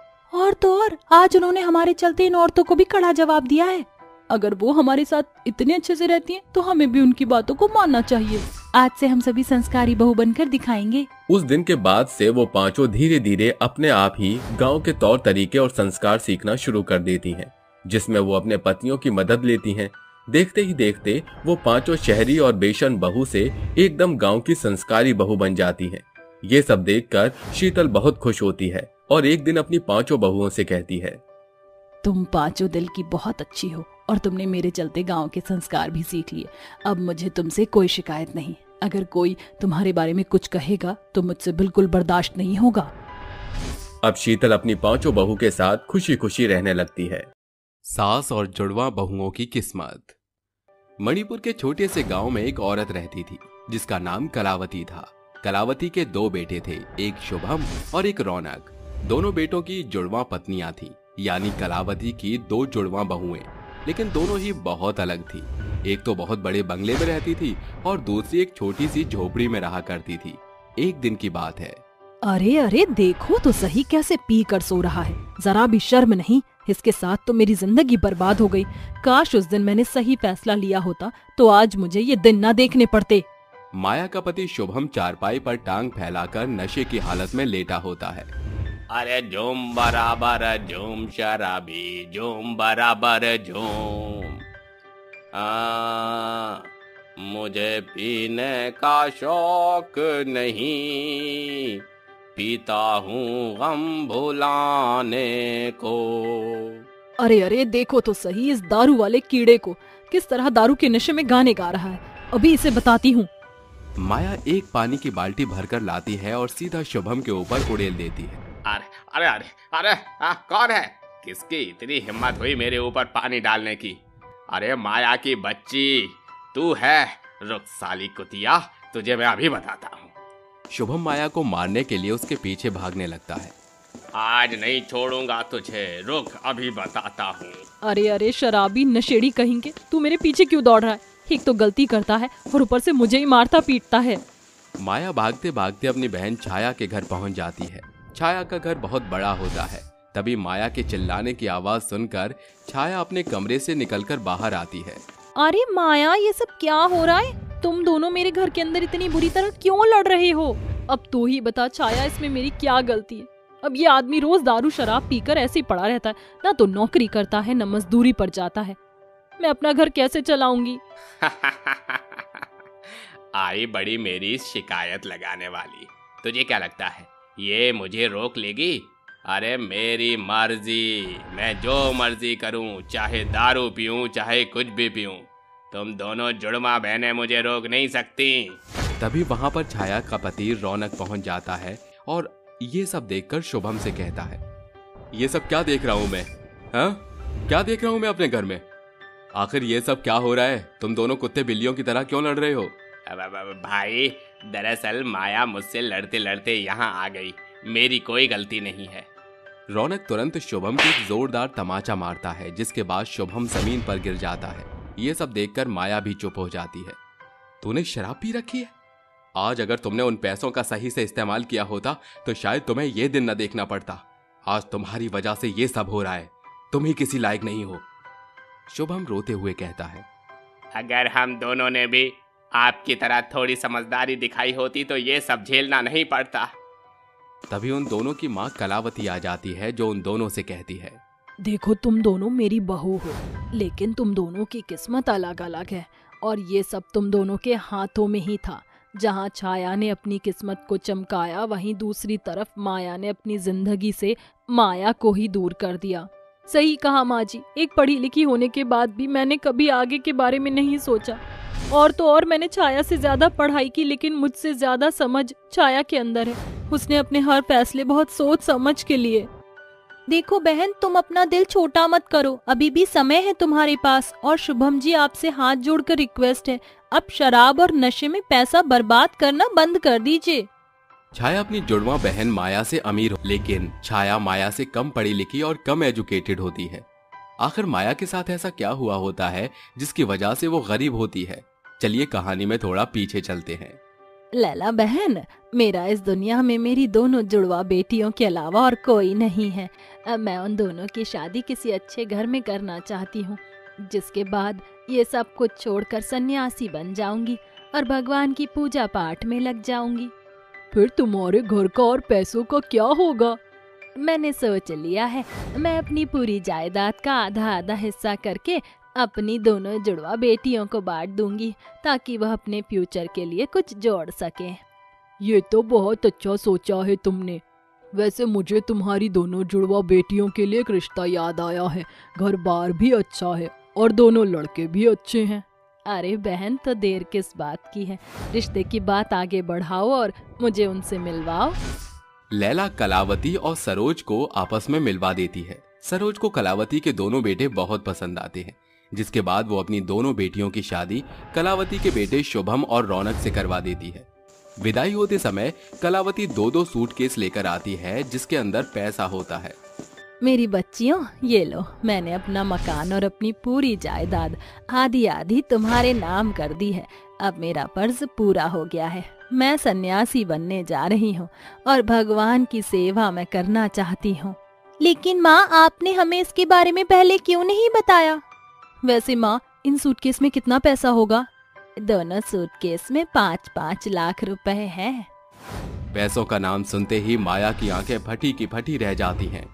और तो और आज उन्होंने हमारे चलते इन औरतों को भी कड़ा जवाब दिया है। अगर वो हमारे साथ इतने अच्छे से रहती हैं, तो हमें भी उनकी बातों को मानना चाहिए। आज से हम सभी संस्कारी बहू बनकर दिखाएंगे। उस दिन के बाद से वो पांचों धीरे धीरे अपने आप ही गांव के तौर तरीके और संस्कार सीखना शुरू कर देती हैं, जिसमें वो अपने पतियों की मदद लेती हैं। देखते ही देखते वो पांचों शहरी और बेशर्म बहू से एकदम गांव की संस्कारी बहू बन जाती हैं। ये सब देखकर शीतल बहुत खुश होती है और एक दिन अपनी पांचों बहुओं से कहती है, तुम पांचों दिल की बहुत अच्छी हो और तुमने मेरे चलते गांव के संस्कार भी सीख लिए। अब मुझे तुमसे कोई शिकायत नहीं। अगर कोई तुम्हारे बारे में कुछ कहेगा तो मुझसे बिल्कुल बर्दाश्त नहीं होगा। अब शीतल अपनी पांचों बहू के साथ खुशी खुशी रहने लगती है। सास और जुड़वा बहुओं की किस्मत। मणिपुर के छोटे से गांव में एक औरत रहती थी, जिसका नाम कलावती था। कलावती के दो बेटे थे, एक शुभम और एक रौनक। दोनों बेटों की जुड़वा पत्नियां थी, यानी कलावती की दो जुड़वा बहुएं, लेकिन दोनों ही बहुत अलग थी। एक तो बहुत बड़े बंगले में रहती थी और दूसरी एक छोटी सी झोपड़ी में रहा करती थी। एक दिन की बात है। अरे अरे देखो तो सही कैसे पी कर सो रहा है, जरा भी शर्म नहीं। इसके साथ तो मेरी जिंदगी बर्बाद हो गई। काश उस दिन मैंने सही फैसला लिया होता तो आज मुझे ये दिन न देखने पड़ते। माया का पति शुभम चारपाई पर टांग फैलाकर नशे की हालत में लेटा होता है। अरे झूम बराबर झूम शराबी, झूम बराबर झूम, आ, मुझे पीने का शौक नहीं, पीता हूँ गम भुलाने को। अरे अरे देखो तो सही इस दारू वाले कीड़े को, किस तरह दारू के नशे में गाने गा रहा है। अभी इसे बताती हूँ। माया एक पानी की बाल्टी भरकर लाती है और सीधा शुभम के ऊपर उड़ेल देती है। अरे अरे अरे अरे आ, कौन है? किसकी इतनी हिम्मत हुई मेरे ऊपर पानी डालने की? अरे माया की बच्ची, तू है? रुक साली कुतिया, तुझे मैं अभी बताता हूँ। शुभम माया को मारने के लिए उसके पीछे भागने लगता है। आज नहीं छोड़ूंगा तुझे, रुक अभी बताता हूँ। अरे अरे शराबी नशेड़ी कहेंगे, तू मेरे पीछे क्यों दौड़ रहा है? एक तो गलती करता है और ऊपर से मुझे ही मारता पीटता है। माया भागते भागते अपनी बहन छाया के घर पहुँच जाती है। छाया का घर बहुत बड़ा होता है। तभी माया के चिल्लाने की आवाज सुनकर छाया अपने कमरे से निकलकर बाहर आती है। अरे माया, ये सब क्या हो रहा है? तुम दोनों मेरे घर के अंदर इतनी बुरी तरह क्यों लड़ रहे हो? अब तू ही बता छाया, इसमें मेरी क्या गलती है? अब ये आदमी रोज दारू शराब पीकर ऐसे ही पड़ा रहता है, ना तो नौकरी करता है न मजदूरी पर जाता है। मैं अपना घर कैसे चलाऊंगी? आई बड़ी मेरी शिकायत लगाने वाली। तुझे क्या लगता है ये मुझे रोक लेगी? अरे मेरी मर्जी, मैं जो मर्जी करूं, चाहे दारू पीऊं चाहे कुछ भी पीऊं, तुम दोनों जुड़वा बहनें मुझे रोक नहीं सकती। तभी वहां पर छाया का पति रौनक पहुंच जाता है और ये सब देखकर शुभम से कहता है, ये सब क्या देख रहा हूं मैं? हाँ, क्या देख रहा हूं मैं अपने घर में? आखिर ये सब क्या हो रहा है? तुम दोनों कुत्ते बिल्लियों की तरह क्यों लड़ रहे हो? अब अब अब भाई, दरअसल माया मुझसे लड़ते लड़ते यहाँ आ गई, मेरी कोई गलती नहीं है। रौनक तुरंत शुभम को एक जोरदार तमाचा मारता है, जिसके बाद शुभम जमीन पर गिर जाता है। ये सब देखकर माया भी चुप हो जाती है। तूने शराब पी रखी है? आज अगर तुमने उन पैसों का सही से इस्तेमाल किया होता तो शायद तुम्हें यह दिन न देखना पड़ता। आज तुम्हारी वजह से ये सब हो रहा है। तुम ही किसी लायक नहीं हो। शुभम रोते हुए कहता है, अगर हम दोनों ने भी आपकी तरह थोड़ी समझदारी दिखाई होती तो ये सब झेलना नहीं पड़ता। तभी उन दोनों की माँ कलावती आ जाती है, जो उन दोनों से कहती है, देखो तुम दोनों मेरी बहू हो, लेकिन तुम दोनों की किस्मत अलग अलग है और ये सब तुम दोनों के हाथों में ही था। जहाँ छाया ने अपनी किस्मत को चमकाया, वहीं दूसरी तरफ माया ने अपनी जिंदगी से माया को ही दूर कर दिया। सही कहा माँ जी, एक पढ़ी लिखी होने के बाद भी मैंने कभी आगे के बारे में नहीं सोचा। और तो और मैंने छाया से ज्यादा पढ़ाई की, लेकिन मुझसे ज्यादा समझ छाया के अंदर है। उसने अपने हर फैसले बहुत सोच समझ के लिए। देखो बहन, तुम अपना दिल छोटा मत करो, अभी भी समय है तुम्हारे पास। और शुभम जी, आपसे हाथ जोड़कर रिक्वेस्ट है, अब शराब और नशे में पैसा बर्बाद करना बंद कर दीजिए। छाया अपनी जुड़वा बहन माया से अमीर हो, लेकिन छाया माया से कम पढ़ी लिखी और कम एजुकेटेड होती है। आखिर माया के साथ ऐसा क्या हुआ होता है जिसकी वजह से वो गरीब होती है? चलिए कहानी में थोड़ा पीछे चलते हैं। लैला बहन, मेरा इस दुनिया में मेरी दोनों जुड़वा बेटियों के अलावा और कोई नहीं है। अब मैं उन दोनों की शादी किसी अच्छे घर में करना चाहती हूँ, जिसके बाद ये सब कुछ छोड़कर सन्यासी बन जाऊंगी और भगवान की पूजा पाठ में लग जाऊंगी। फिर तुम्हारे घर का और पैसों का क्या होगा? मैंने सोच लिया है, मैं अपनी पूरी जायदाद का आधा आधा हिस्सा करके अपनी दोनों जुड़वा बेटियों को बांट दूंगी, ताकि वह अपने फ्यूचर के लिए कुछ जोड़ सके। ये तो बहुत अच्छा सोचा है तुमने। वैसे मुझे तुम्हारी दोनों जुड़वा बेटियों के लिए एक रिश्ता याद आया है। घर बार भी अच्छा है और दोनों लड़के भी अच्छे हैं। अरे बहन, तो देर किस बात की है, रिश्ते की बात आगे बढ़ाओ और मुझे उनसे मिलवाओ। लैला कलावती और सरोज को आपस में मिलवा देती है। सरोज को कलावती के दोनों बेटे बहुत पसंद आते हैं, जिसके बाद वो अपनी दोनों बेटियों की शादी कलावती के बेटे शुभम और रौनक से करवा देती है। विदाई होते समय कलावती दो दो सूटकेस लेकर आती है, जिसके अंदर पैसा होता है। मेरी बच्चियों, ये लो, मैंने अपना मकान और अपनी पूरी जायदाद आधी आधी तुम्हारे नाम कर दी है। अब मेरा कर्ज पूरा हो गया है। मैं सन्यासी बनने जा रही हूँ और भगवान की सेवा मैं करना चाहती हूँ। लेकिन माँ, आपने हमें इसके बारे में पहले क्यों नहीं बताया? वैसे माँ, इन सूटकेस में कितना पैसा होगा? दोनों सूटकेस में पाँच पाँच लाख रुपए हैं। पैसों का नाम सुनते ही माया की आंखें फटी की फटी रह जाती हैं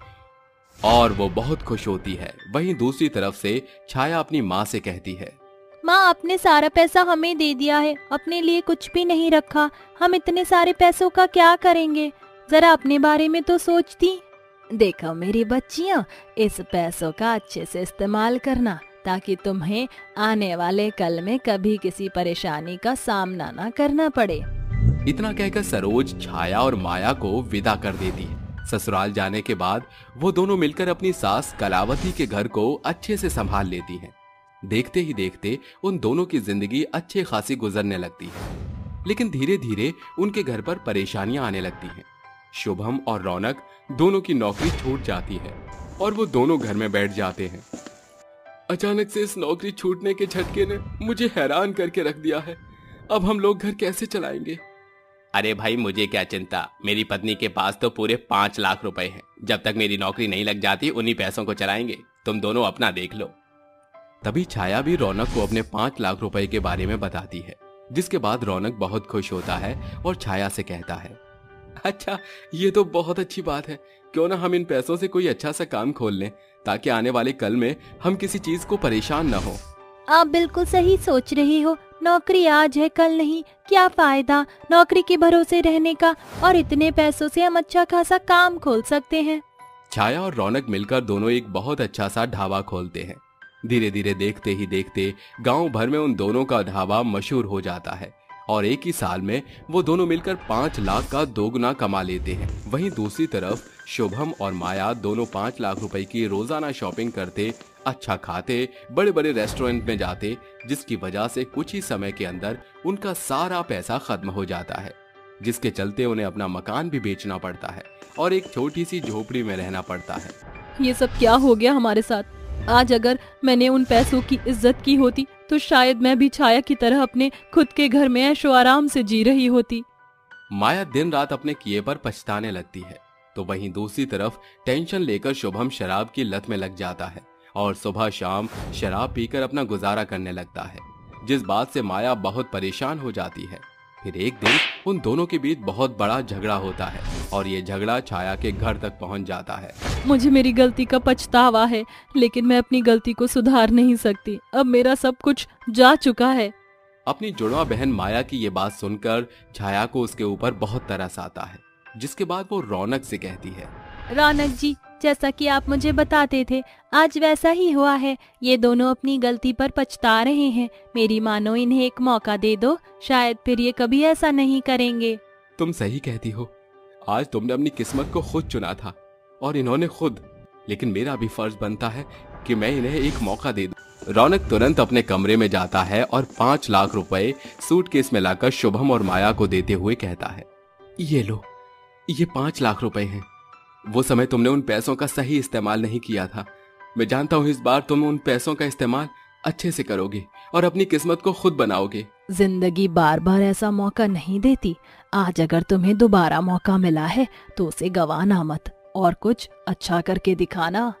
और वो बहुत खुश होती है। वहीं दूसरी तरफ से छाया अपनी माँ से कहती है, माँ, आपने सारा पैसा हमें दे दिया है, अपने लिए कुछ भी नहीं रखा। हम इतने सारे पैसों का क्या करेंगे? जरा अपने बारे में तो सोचती। देखो मेरी बच्चियों, इस पैसों का अच्छे से इस्तेमाल करना, ताकि तुम्हें आने वाले कल में कभी किसी परेशानी का सामना ना करना पड़े। इतना कहकर सरोज छाया और माया को विदा कर देती है। ससुराल जाने के बाद वो दोनों मिलकर अपनी सास कलावती के घर को अच्छे से संभाल लेती हैं। देखते ही देखते उन दोनों की जिंदगी अच्छे खासी गुजरने लगती है। लेकिन धीरे धीरे उनके घर पर परेशानियां आने लगती हैं। शुभम और रौनक दोनों की नौकरी छूट जाती है और वो दोनों घर में बैठ जाते हैं। अचानक से इस नौकरी छूटने के झटके ने मुझे हैरान करके रख दिया है। अब हम लोग घर कैसे चलाएंगे? अरे भाई, मुझे क्या चिंता, मेरी पत्नी के पास तो पूरे पाँच लाख रुपए हैं। जब तक मेरी नौकरी नहीं लग जाती उन्हीं पैसों को चलाएंगे। तुम दोनों अपना देख लो। तभी छाया भी रौनक को अपने पाँच लाख रुपए के बारे में बताती है, जिसके बाद रौनक बहुत खुश होता है और छाया से कहता है, अच्छा, ये तो बहुत अच्छी बात है। क्यों ना हम इन पैसों से कोई अच्छा सा काम खोल लें, ताकि आने वाले कल में हम किसी चीज को परेशान न हो। आप बिल्कुल सही सोच रही हो। नौकरी आज है कल नहीं, क्या फायदा नौकरी के भरोसे रहने का? और इतने पैसों से हम अच्छा खासा काम खोल सकते हैं। छाया और रौनक मिलकर दोनों एक बहुत अच्छा सा ढाबा खोलते हैं। धीरे धीरे देखते ही देखते गांव भर में उन दोनों का ढाबा मशहूर हो जाता है और एक ही साल में वो दोनों मिलकर पाँच लाख का दोगुना कमा लेते हैं। वहीं दूसरी तरफ शुभम और माया दोनों पाँच लाख रुपए की रोजाना शॉपिंग करते, अच्छा खाते, बड़े बड़े रेस्टोरेंट में जाते, जिसकी वजह से कुछ ही समय के अंदर उनका सारा पैसा खत्म हो जाता है, जिसके चलते उन्हें अपना मकान भी बेचना पड़ता है और एक छोटी सी झोपड़ी में रहना पड़ता है। ये सब क्या हो गया हमारे साथ? आज अगर मैंने उन पैसों की इज्जत की होती तो शायद मैं भी छाया की तरह अपने खुद के घर में ऐशो आराम से जी रही होती। माया दिन रात अपने किए पर पछताने लगती है, तो वहीं दूसरी तरफ टेंशन लेकर शुभम शराब की लत में लग जाता है और सुबह शाम शराब पीकर अपना गुजारा करने लगता है, जिस बात से माया बहुत परेशान हो जाती है। फिर एक दिन उन दोनों के बीच बहुत बड़ा झगड़ा होता है और ये झगड़ा छाया के घर तक पहुंच जाता है। मुझे मेरी गलती का पछतावा है, लेकिन मैं अपनी गलती को सुधार नहीं सकती। अब मेरा सब कुछ जा चुका है। अपनी जुड़वा बहन माया की ये बात सुनकर छाया को उसके ऊपर बहुत तरस आता है, जिसके बाद वो रौनक से कहती है, रौनक जी, जैसा कि आप मुझे बताते थे आज वैसा ही हुआ है। ये दोनों अपनी गलती पर पछता रहे हैं। मेरी मानो इन्हें एक मौका दे दो, शायद फिर ये कभी ऐसा नहीं करेंगे। तुम सही कहती हो। आज तुमने अपनी किस्मत को खुद चुना था और इन्होंने खुद, लेकिन मेरा भी फर्ज बनता है कि मैं इन्हें एक मौका दे दूं। रौनक तुरंत अपने कमरे में जाता है और पांच लाख रुपए सूटकेस में लाकर शुभम और माया को देते हुए कहता है, ये लो, ये पांच लाख रुपए हैं। वो समय तुमने उन पैसों का सही इस्तेमाल नहीं किया था। मैं जानता हूँ इस बार तुम उन पैसों का इस्तेमाल अच्छे से करोगे और अपनी किस्मत को खुद बनाओगे। जिंदगी बार बार ऐसा मौका नहीं देती। आज अगर तुम्हें दोबारा मौका मिला है तो उसे गंवाना मत और कुछ अच्छा करके दिखाना।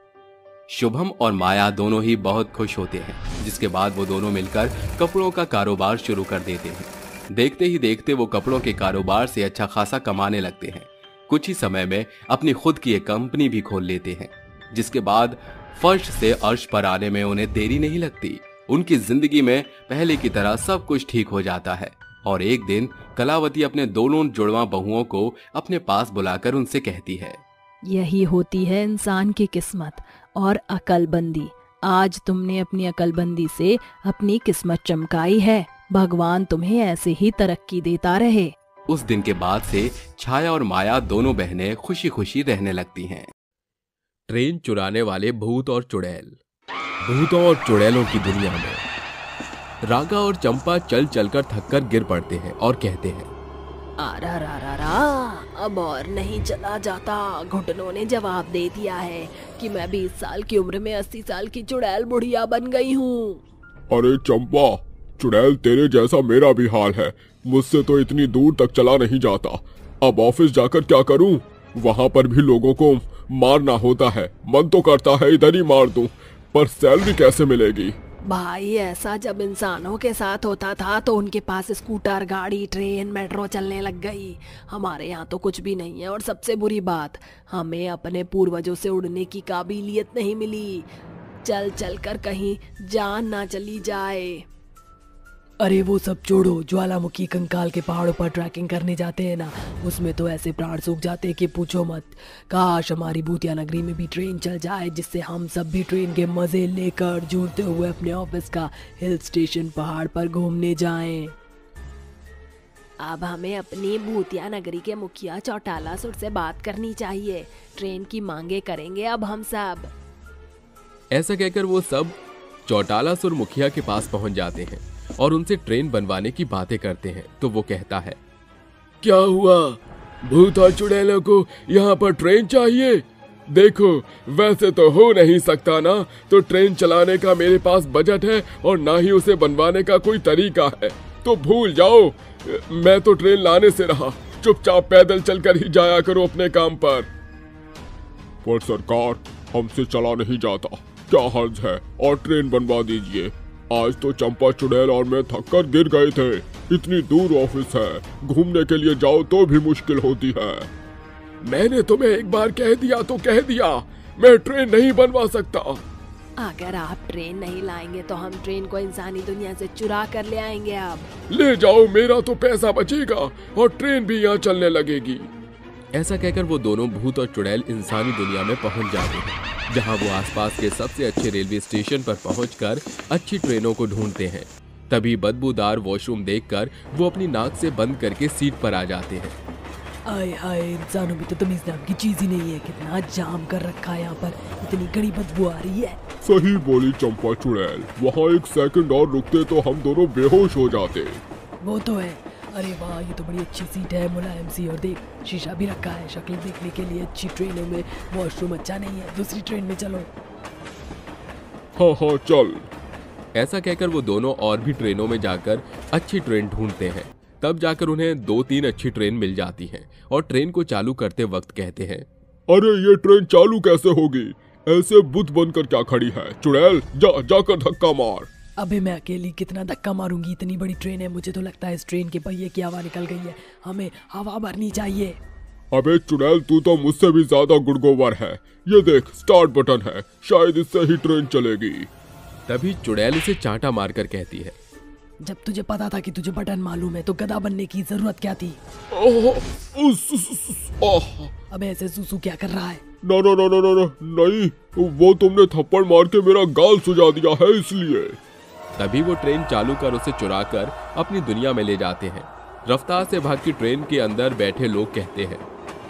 शुभम और माया दोनों ही बहुत खुश होते हैं, जिसके बाद वो दोनों मिलकर कपड़ों का कारोबार शुरू कर देते हैं। देखते ही देखते वो कपड़ों के कारोबार से अच्छा खासा कमाने लगते हैं। कुछ ही समय में अपनी खुद की एक कंपनी भी खोल लेते हैं, जिसके बाद फर्श से अर्श पर आने में उन्हें देरी नहीं लगती। उनकी जिंदगी में पहले की तरह सब कुछ ठीक हो जाता है और एक दिन कलावती अपने दोनों जुड़वा बहुओं को अपने पास बुलाकर उनसे कहती है, यही होती है इंसान की किस्मत और अकलबंदी। आज तुमने अपनी अकलबंदी से अपनी किस्मत चमकाई है। भगवान तुम्हें ऐसे ही तरक्की देता रहे। उस दिन के बाद से छाया और माया दोनों बहनें खुशी खुशी रहने लगती हैं। ट्रेन चुराने वाले भूत और चुड़ैल। भूतों और चुड़ैलों की दुनिया में रागा और चंपा चल चलकर थककर गिर पड़ते हैं और कहते हैं, आरा रा रा रा, अब और नहीं चला जाता। घुटनों ने जवाब दे दिया है कि मैं बीस साल की उम्र में अस्सी साल की चुड़ैल बुढ़िया बन गई हूँ। अरे चंपा, चुड़ैल तेरे जैसा मेरा भी हाल है। मुझसे तो इतनी दूर तक चला नहीं जाता। अब ऑफिस जाकर क्या करूं? वहां पर भी लोगों को मारना होता है। मन तो करता है इधर ही मार दूं, पर सैलरी कैसे मिलेगी? भाई, ऐसा जब इंसानों के साथ होता था तो उनके पास स्कूटर, गाड़ी, ट्रेन, मेट्रो चलने लग गई। हमारे यहाँ तो कुछ भी नहीं है और सबसे बुरी बात, हमें अपने पूर्वजों से उड़ने की काबिलियत नहीं मिली। चल चल कर कहीं जान ना चली जाए। अरे वो सब छोड़ो, ज्वालामुखी कंकाल के पहाड़ों पर ट्रैकिंग करने जाते हैं ना, उसमें तो ऐसे प्राण सूख जाते हैं कि पूछो मत। काश हमारी भूतिया नगरी में भी ट्रेन चल जाए, जिससे हम सब भी ट्रेन के मजे लेकर झूलते हुए अपने ऑफिस का हिल स्टेशन पहाड़ पर घूमने जाएं। अब हमें अपनी भूतिया नगरी के मुखिया चौटालासुर से बात करनी चाहिए। ट्रेन की मांगे करेंगे अब हम सब। ऐसा कहकर वो सब चौटालासुर मुखिया के पास पहुंच जाते हैं और उनसे ट्रेन बनवाने की बातें करते हैं। तो वो कहता है, क्या हुआ? भूत और चुड़ैलों को यहाँ पर ट्रेन चाहिए? देखो, वैसे तो हो नहीं सकता ना। तो ट्रेन चलाने का मेरे पास बजट है और ना ही उसे बनवाने का कोई तरीका है, तो भूल जाओ। मैं तो ट्रेन लाने से रहा। चुपचाप पैदल चलकर ही जाया करो अपने काम पर। पर सरकार, हमसे चला नहीं जाता, क्या हर्ज है? और ट्रेन बनवा दीजिए। आज तो चंपा, चुड़ैल और मैं थक कर गिर गए थे। इतनी दूर ऑफिस है, घूमने के लिए जाओ तो भी मुश्किल होती है। मैंने तुम्हें एक बार कह दिया तो कह दिया, मैं ट्रेन नहीं बनवा सकता। अगर आप ट्रेन नहीं लाएंगे तो हम ट्रेन को इंसानी दुनिया से चुरा कर ले आएंगे। अब ले जाओ, मेरा तो पैसा बचेगा और ट्रेन भी यहाँ चलने लगेगी। ऐसा कहकर वो दोनों भूत और चुड़ैल इंसानी दुनिया में पहुंच जाते हैं, जहां वो आसपास के सबसे अच्छे रेलवे स्टेशन पर पहुंचकर अच्छी ट्रेनों को ढूंढते हैं। तभी बदबूदार वॉशरूम देखकर वो अपनी नाक से बंद करके सीट पर आ जाते हैं। आए हाय, इंसानों में तो तमीज नाम की चीज ही नहीं है। कितना जाम कर रखा है यहाँ पर, इतनी गड़ी बदबू आ रही है। सही बोली चंपा चुड़ैल, वहाँ एक सेकंड और रुकते तो हम दोनों बेहोश हो जाते। वो तो है। अरे वाह, ये तो बड़ी अच्छी सीट है, मुलायम सी, और देख शीशा भी रखा है। शक्ल देखने के लिए अच्छी। ट्रेनों में वॉशरूम अच्छा नहीं है, दूसरी ट्रेन में चलो। हाँ हाँ चल। ऐसा कहकर वो दोनों और भी ट्रेनों में जाकर अच्छी ट्रेन ढूंढते हैं। तब जाकर उन्हें दो तीन अच्छी ट्रेन मिल जाती हैं और ट्रेन को चालू करते वक्त कहते हैं, अरे ये ट्रेन चालू कैसे होगी? ऐसे बुत बनकर क्या खड़ी है? चुड़ैल जा जाकर धक्का मार। अबे मैं अकेली कितना धक्का मारूंगी, इतनी बड़ी ट्रेन है। मुझे तो लगता है इस ट्रेन के पहिए की हवा निकल गई है, हमें हवा भरनी चाहिए। अबे चुड़ैल, तू तो मुझसे भी ज्यादा गुड़गोबर है। ये देख, स्टार्ट बटन है, शायद इससे ही ट्रेन चलेगी। तभी चुड़ैल उसे चांटा मारकर कहती है, जब तुझे पता था कि तुझे बटन मालूम है तो गधा बनने की जरूरत क्या थी? अबे ऐसे सुसु क्या कर रहा है? ना ना ना ना ना नहीं, वो तुमने थप्पड़ मार के मेरा गाल सुझा दिया है इसलिए। तभी वो ट्रेन चालू कर उसे चुरा कर अपनी दुनिया में ले जाते हैं। रफ्तार से भागती ट्रेन के अंदर बैठे लोग कहते हैं,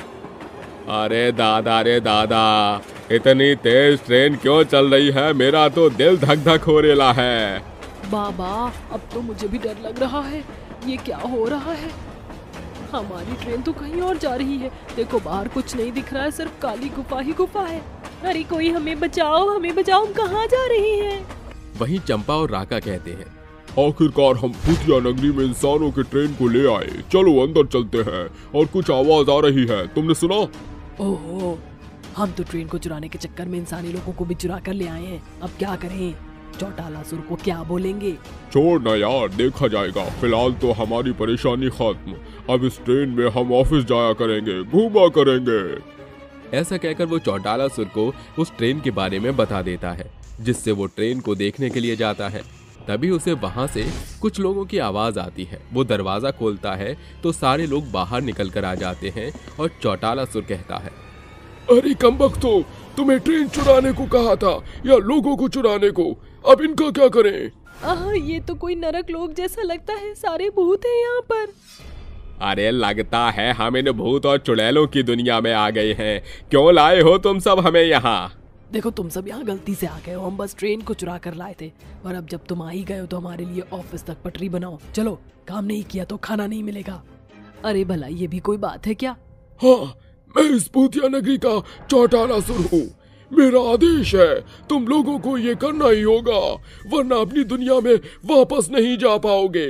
अरे दादा रे दादा, इतनी तेज ट्रेन क्यों चल रही है? मेरा तो दिल धक धक हो रेला है। बाबा, अब तो मुझे भी डर लग रहा है। ये क्या हो रहा है? हमारी ट्रेन तो कहीं और जा रही है। देखो बाहर कुछ नहीं दिख रहा है, सिर्फ काली गुफा ही गुफा है। अरे कोई हमें बचाओ, हमें बचाओ, हम कहाँ जा रही हैं? वहीं चंपा और राका कहते हैं, आखिरकार हम भूतिया नगरी में इंसानों की ट्रेन को ले आए। चलो अंदर चलते हैं। और कुछ आवाज आ रही है, तुमने सुना? ओहो, हम तो ट्रेन को चुराने के चक्कर में इंसानी लोगों को भी चुरा कर ले आए हैं। अब क्या करें? चौटालासुर को क्या बोलेंगे? छोड़ ना यार, देखा जाएगा। फिलहाल तो हमारी परेशानी खत्म। अब इस ट्रेन में हम ऑफिस जाया करेंगे, घूमा करेंगे। ऐसा कहकर वो चौटालासुर को उस ट्रेन के बारे में बता देता है, जिससे वो ट्रेन को देखने के लिए जाता है। तभी उसे वहां से कुछ लोगों की आवाज आती है। वो दरवाजा खोलता है तो सारे लोग बाहर निकल कर आ जाते हैं और चौटालासुर कहता है, अरे कमबख्तो, तुम्हें ट्रेन चुराने को कहा था या लोगों को चुराने को? अब इनका क्या करें? आह, ये तो कोई नरक लोक जैसा लगता है। सारे भूत हैं यहाँ पर। अरे लगता है हम इन भूत और चुड़ैलों की दुनिया में आ गए हैं। क्यों लाए हो तुम सब हमें यहाँ? देखो तुम सब यहाँ गलती से आ गए हो। हम बस ट्रेन को चुरा कर लाए थे, और अब जब तुम आ ही गए हो तो हमारे लिए ऑफिस तक पटरी बनाओ। चलो, काम नहीं किया तो खाना नहीं मिलेगा। अरे भला ये भी कोई बात है क्या? हाँ, मैं इस भूतिया नगरी का चौटालासुर हूँ। मेरा आदेश है, तुम लोगों को ये करना ही होगा, वरना अपनी दुनिया में वापस नहीं जा पाओगे।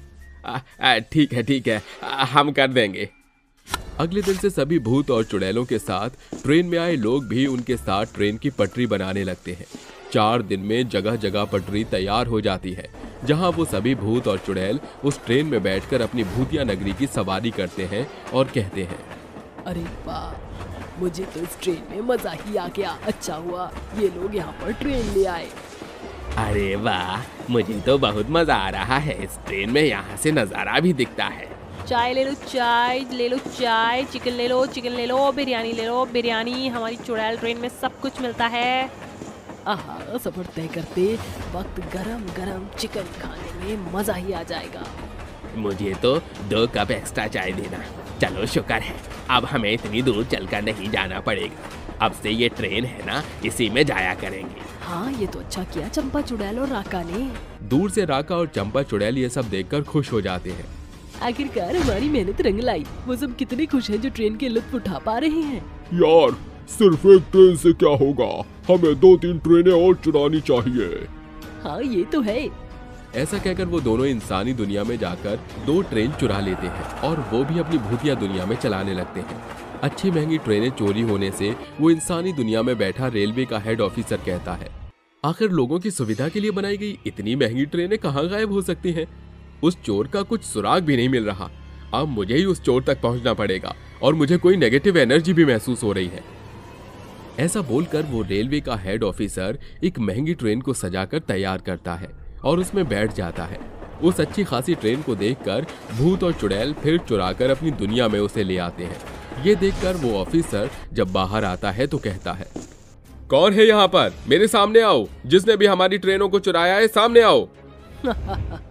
ठीक है ठीक है, आ, हम कर देंगे। अगले दिन से सभी भूत और चुड़ैलों के साथ ट्रेन में आए लोग भी उनके साथ ट्रेन की पटरी बनाने लगते हैं। चार दिन में जगह जगह पटरी तैयार हो जाती है, जहां वो सभी भूत और चुड़ैल उस ट्रेन में बैठकर अपनी भूतिया नगरी की सवारी करते हैं और कहते हैं, अरे वाह, मुझे तो इस ट्रेन में मजा ही आ गया। अच्छा हुआ ये लोग यहाँ पर ट्रेन ले आए। अरे वाह, मुझे तो बहुत मजा आ रहा है। इस ट्रेन में यहाँ से नजारा भी दिखता है। चाय ले लो, चाय ले लो, चाय। चिकन ले लो, चिकन ले लो। बिरयानी ले लो, बिरयानी। हमारी चुड़ैल ट्रेन में सब कुछ मिलता है। आहा, सफर तय करते वक्त गरम गरम चिकन खाने में मजा ही आ जाएगा। मुझे तो दो कप एक्स्ट्रा चाय देना। चलो शुक्र है, अब हमें इतनी दूर चलकर नहीं जाना पड़ेगा। अब से ये ट्रेन है ना, इसी में जाया करेंगे। हाँ, ये तो अच्छा किया चंपा चुड़ैल और राका ने। दूर से राका और चंपा चुड़ैल ये सब देखकर खुश हो जाते हैं। आखिरकार हमारी मेहनत रंग लाई। वो सब कितने खुश हैं जो ट्रेन के लुत्फ उठा पा रहे हैं। यार, सिर्फ एक ट्रेन से क्या होगा, हमें दो तीन ट्रेनें और चुरानी चाहिए। हाँ, ये तो है। ऐसा कहकर वो दोनों इंसानी दुनिया में जाकर दो ट्रेन चुरा लेते हैं और वो भी अपनी भूतिया दुनिया में चलाने लगते हैं। अच्छी महंगी ट्रेनें चोरी होने से वो इंसानी दुनिया में बैठा रेलवे का हेड ऑफिसर कहता है, आखिर लोगों की सुविधा के लिए बनाई गई इतनी महंगी ट्रेनें कहाँ गायब हो सकती हैं? उस चोर का कुछ सुराग भी नहीं मिल रहा। अब मुझे ही उस चोर तक पहुंचना पड़ेगा और मुझे कोई नेगेटिव एनर्जी भी महसूस हो रही है। ऐसा बोलकर वो रेलवे का हेड ऑफिसर एक महंगी ट्रेन को सजाकर तैयार करता है और उसमें बैठ जाता है। उस अच्छी खासी ट्रेन को देखकर भूत और चुड़ैल फिर चुराकर अपनी दुनिया में उसे ले आते हैं। ये देखकर वो ऑफिसर जब बाहर आता है तो कहता है, कौन है यहाँ पर? मेरे सामने आओ। जिसने भी हमारी ट्रेनों को चुराया है, सामने आओ।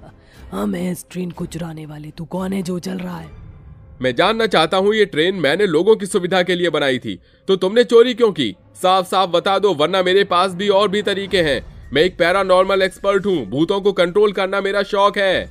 हम हैं इस ट्रेन को चुराने वाले। तू कौन है जो चल रहा है? मैं जानना चाहता हूँ, ये ट्रेन मैंने लोगों की सुविधा के लिए बनाई थी, तो तुमने चोरी क्यों की? साफ साफ बता दो, वरना मेरे पास भी और भी तरीके हैं। मैं एक पैरानॉर्मल एक्सपर्ट हूँ, भूतों को कंट्रोल करना मेरा शौक है।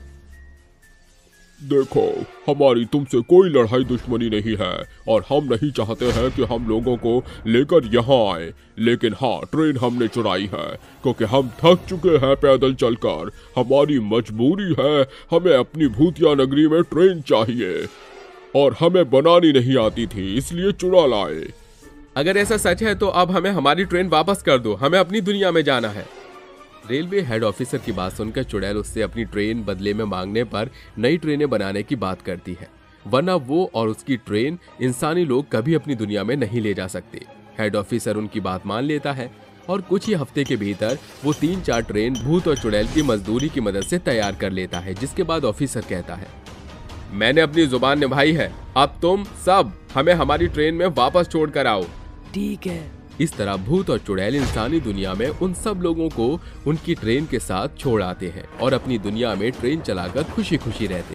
देखो, हमारी तुमसे कोई लड़ाई दुश्मनी नहीं है और हम नहीं चाहते हैं कि हम लोगों को लेकर यहाँ आए, लेकिन हाँ, ट्रेन हमने चुराई है क्योंकि हम थक चुके हैं पैदल चलकर। हमारी मजबूरी है, हमें अपनी भूतिया नगरी में ट्रेन चाहिए और हमें बनानी नहीं आती थी, इसलिए चुरा लाए। अगर ऐसा सच है तो अब हमें हमारी ट्रेन वापस कर दो, हमें अपनी दुनिया में जाना है। रेलवे हेड ऑफिसर की बात सुनकर चुड़ैल उससे अपनी ट्रेन बदले में मांगने पर नई ट्रेनें बनाने की बात करती है, वरना वो और उसकी ट्रेन इंसानी लोग कभी अपनी दुनिया में नहीं ले जा सकते। हेड ऑफिसर उनकी बात मान लेता है और कुछ ही हफ्ते के भीतर वो तीन चार ट्रेन भूत और चुड़ैल की मजदूरी की मदद से तैयार कर लेता है, जिसके बाद ऑफिसर कहता है, मैंने अपनी जुबान निभाई है, अब तुम सब हमें हमारी ट्रेन में वापस छोड़ कर आओ। ठीक है। इस तरह भूत और चुड़ैल इंसानी दुनिया में उन सब लोगों को उनकी ट्रेन के साथ छोड़ आते हैं और अपनी दुनिया में ट्रेन चलाकर खुशी खुशी रहते हैं।